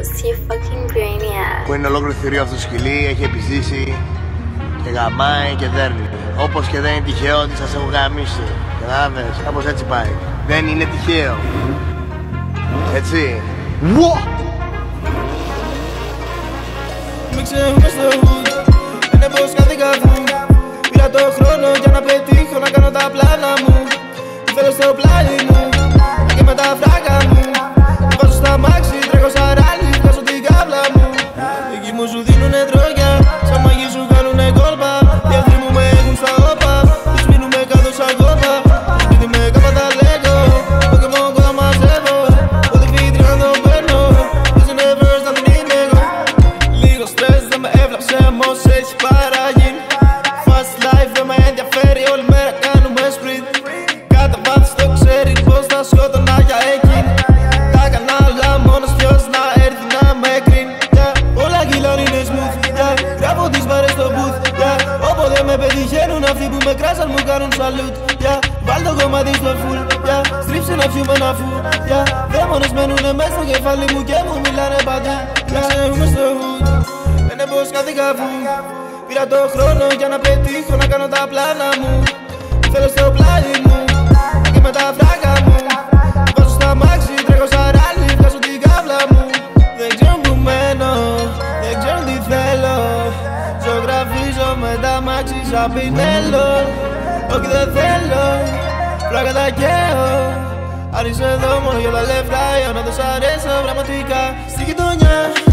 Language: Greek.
you fucking grainy ass. Που είναι ολόκληρο θηρίο αυτό το σκυλί, έχει επιζήσει και γαμάει και δέρνει. Όπως και δεν είναι τυχαίο ότι σας έχω γαμίσει. Κατάλαβες, κάπως έτσι πάει. Δεν είναι τυχαίο. Έτσι. Μην ξέχουμε στο hood, είναι πως κάτι καθούν. Πήρα το χρόνο για να πετύχω να κάνω τα πλάνα μου. Τι θέλω στο πλάι μου και με τα φράγκα μου. Βάζω στα μάξι, τρέχω σαν ράλι, βγάζω την κάβλα μου. Εκεί μου σου δίνουνε τρόγια, σαν μαγί σου κάνουνε κόλπα. Οι εχθροί μου με έχουν στα όπα, τους μείνουμε κάτω σαν κόπα. Στο σπίτι με κάπα τα λέγω, Pokemon Go τα μαζεύω. Ό,τι φύτρι να το παίρνω, this universe να την είμαι εγώ. Λίγο στρες δεν με έβλαψε, όμως έχει παραγίνει. Fast life δεν με ενδιαφέρει, όλη μέρα κάνουμε sprint. Κατά βάθος το ξέρει πως θα σκότωνα για εκείνη. Τα κανάλα μόνος ποιος να έρθει να με κρίνει. Όλα κυλάνε είναι smooth, γράφω τις βάρες στο booth. Όποτε με πετυχαίνουν αυτοί που με κράσαν μου κάνουν salute. Βάλ' το κομμάτι στο full, στρίψε να πιούμε ένα φου. Δαίμονες μένουνε μες στο κεφάλι μου και μου μιλάνε παντού. Ξέχουμε στο hood, λένε πως κάτι καφού. Πήρα το χρόνο για να πετύχω να κάνω τα πλάνα μου. Θέλω στο πλάι μου και με τα φράγκα μου. Βάζω στα μάξι, τρέχω σαν ράλι, βγάζω την κάβλα μου. Δεν ξέρω που μένω, δεν ξέρω τι θέλω. Ζωγραφίζω με τα μάξι σαν πινέλο. Όχι δεν θέλω, φράγκα τα καίω. Αν είσαι εδώ μόνο για τα λεφτά, για να τους αρέσω πραγματικά στη γειτονιά.